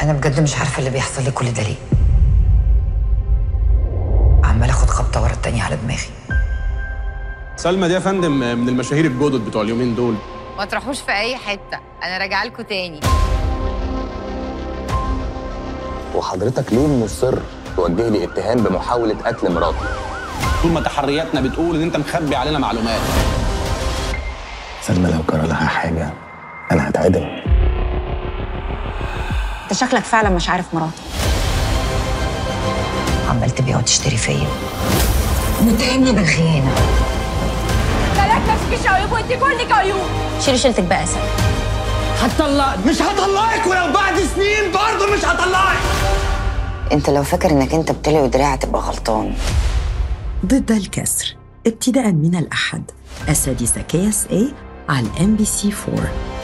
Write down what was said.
انا بجد مش عارفه اللي بيحصل لي كل ده ليه. عمال اخد خبطه ورا التانيه على دماغي. سلمى دي يا فندم من المشاهير الجدد بتوع اليومين دول. ما تروحوش في اي حته، انا راجعه لكم تاني. وحضرتك ليه مصر توجه لي اتهام بمحاوله قتل مراتي؟ طول ما تحرياتنا بتقول ان انت مخبي علينا معلومات. سلمى لو جرى لها حاجه انا هتعدم. انت شكلك فعلا مش عارف مراتك. عمال تبيع وتشتري فيا، متهمني بالخيانه. ثلاث مفيش عيوب وانت كلك عيوب. شيلي شيلتك بقى يا سلمى. هتطلقك؟ مش هطلقك، ولو بعد سنين برضه مش هطلقك. انت لو فاكر انك انت بتلوي دراع تبقى غلطان. ضد الكسر ابتداء من الأحد 6 KSA على MBC 4.